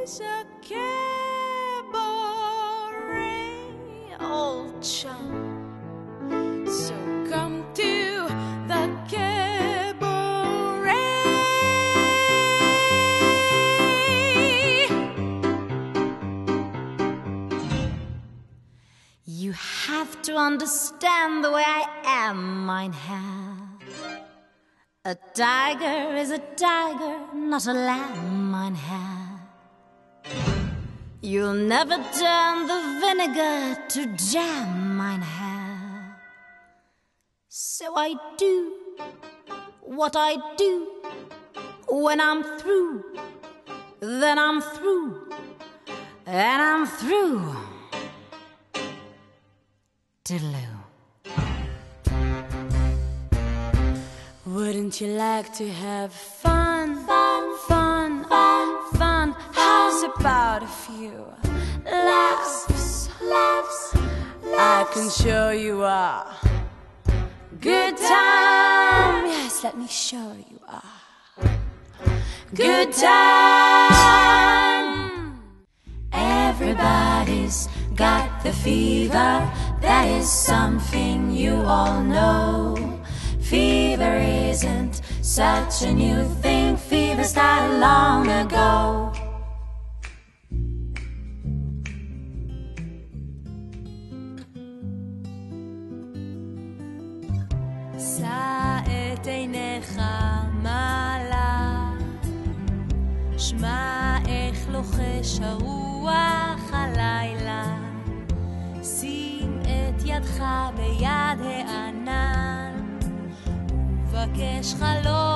a cabaret, old chum. So come to the cabaret. You have to understand the way I am, mein Herr. A tiger is a tiger, not a lamb, mein Herr. You'll never turn the vinegar to jam, mein Herr. So I do what I do. When I'm through, then I'm through, and I'm through. Toodaloo. Wouldn't you like to have fun? Fun, fun, fun, fun. How's about a few laughs, laughs? I can show you a good time. Yes, let me show you a good time. Everybody's got the fever. That is something you all know. Fever isn't such a new thing. Fever started long ago. שא את עיניך מעלה, שמע איך לוחש הרוח הלילה, שים את ידך ביד הענן, ובקש חלום